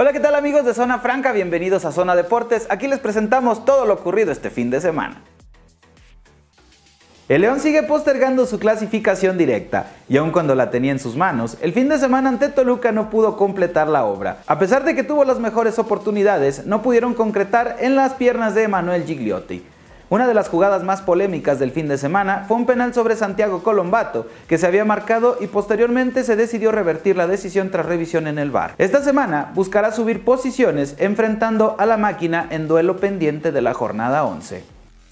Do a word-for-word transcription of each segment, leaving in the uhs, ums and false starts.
Hola, ¿qué tal amigos de Zona Franca? Bienvenidos a Zona Deportes. Aquí les presentamos todo lo ocurrido este fin de semana. El León sigue postergando su clasificación directa, y aun cuando la tenía en sus manos, el fin de semana ante Toluca no pudo completar la obra. A pesar de que tuvo las mejores oportunidades, no pudieron concretar en las piernas de Emanuel Gigliotti. Una de las jugadas más polémicas del fin de semana fue un penal sobre Santiago Colombato, que se había marcado y posteriormente se decidió revertir la decisión tras revisión en el V A R. Esta semana buscará subir posiciones enfrentando a la máquina en duelo pendiente de la jornada once.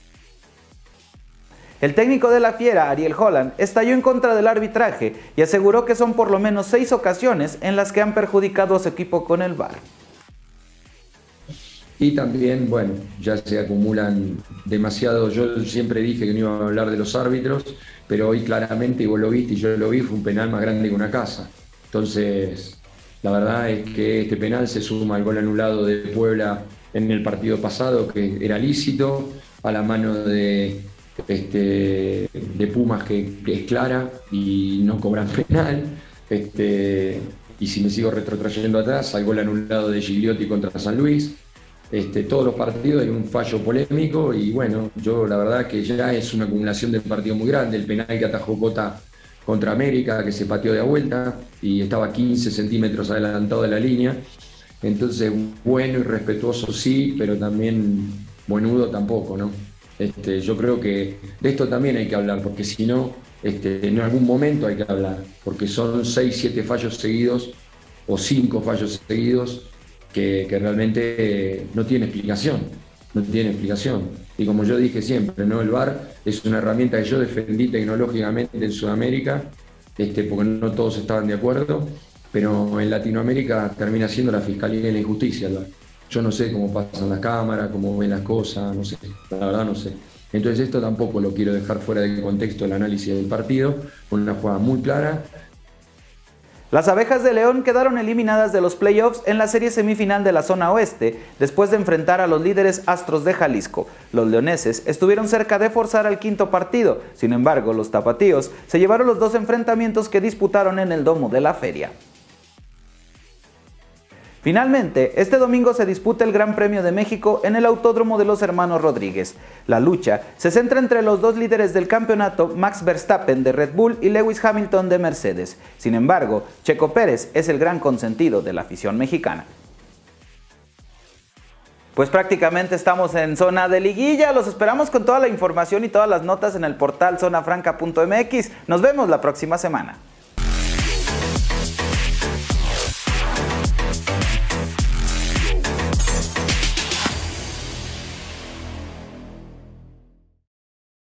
El técnico de la Fiera, Ariel Holland, estalló en contra del arbitraje y aseguró que son por lo menos seis ocasiones en las que han perjudicado a su equipo con el V A R. Y también, bueno, ya se acumulan demasiado. Yo siempre dije que no iba a hablar de los árbitros, pero hoy claramente, y vos lo viste y yo lo vi, fue un penal más grande que una casa. Entonces, la verdad es que este penal se suma al gol anulado de Puebla en el partido pasado, que era lícito, a la mano de, este, de Pumas, que, que es clara y no cobran penal. Este, y si me sigo retrotrayendo atrás, al gol anulado de Gigliotti contra San Luis. Este, todos los partidos hay un fallo polémico y bueno, yo la verdad que ya es una acumulación de partidos muy grande. El penal que atajó Cota contra América, que se pateó de a vuelta y estaba quince centímetros adelantado de la línea. Entonces, bueno y respetuoso sí, pero también buenudo tampoco, ¿no? Este, yo creo que de esto también hay que hablar, porque si no, este, en algún momento hay que hablar, porque son seis, siete fallos seguidos o cinco fallos seguidos Que, que realmente no tiene explicación, no tiene explicación. Y como yo dije siempre, ¿no? El V A R es una herramienta que yo defendí tecnológicamente en Sudamérica, este, porque no todos estaban de acuerdo, pero en Latinoamérica termina siendo la Fiscalía de la Injusticia, el V A R. Yo no sé cómo pasan las cámaras, cómo ven las cosas, no sé, la verdad no sé. Entonces esto tampoco lo quiero dejar fuera del contexto del análisis del partido, con una jugada muy clara. Las Abejas de León quedaron eliminadas de los playoffs en la serie semifinal de la zona oeste, después de enfrentar a los líderes Astros de Jalisco. Los leoneses estuvieron cerca de forzar al quinto partido, sin embargo los tapatíos se llevaron los dos enfrentamientos que disputaron en el domo de la feria. Finalmente, este domingo se disputa el Gran Premio de México en el Autódromo de los Hermanos Rodríguez. La lucha se centra entre los dos líderes del campeonato, Max Verstappen de Red Bull y Lewis Hamilton de Mercedes. Sin embargo, Checo Pérez es el gran consentido de la afición mexicana. Pues prácticamente estamos en zona de liguilla. Los esperamos con toda la información y todas las notas en el portal zona franca punto m x. Nos vemos la próxima semana.